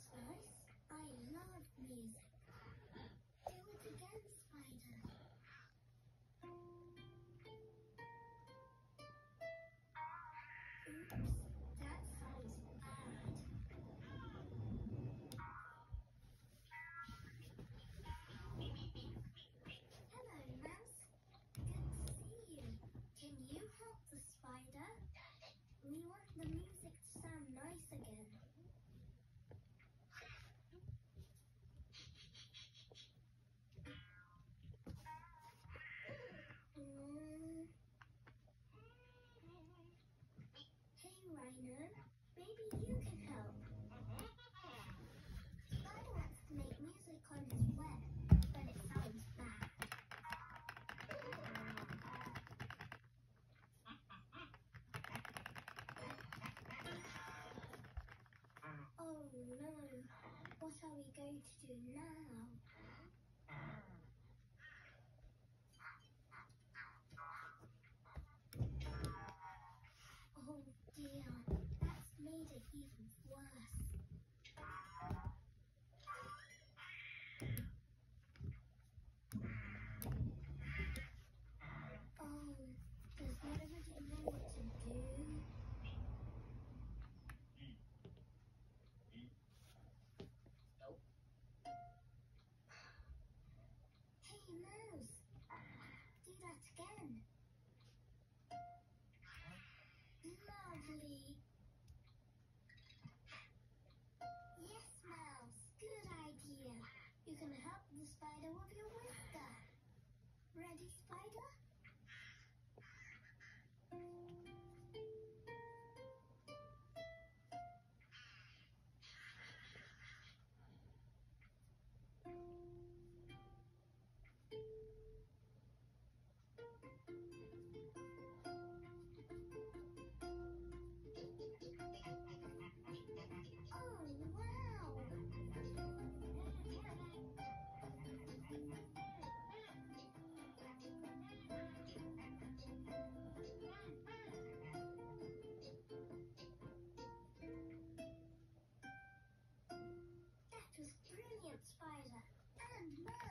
nice. I love music. Do it again, Spider. Oops, that sounds bad. Hello, Mouse. Good to see you. Can you help the spider? We want the music to sound nice again. Hey, Rhino. Maybe you can help. Spider wants to make music on his web, but it sounds bad. Oh no, what are we going to do now? Oh dear, that's made it even worse. Oh, does nobody know what to do? Hey, Mouse, do that again. Lovely. Yes, Mouse, good idea. You can help the spider with your whisker. Ready, Spider? Oh, wow! That was brilliant, Spider. And Mouse.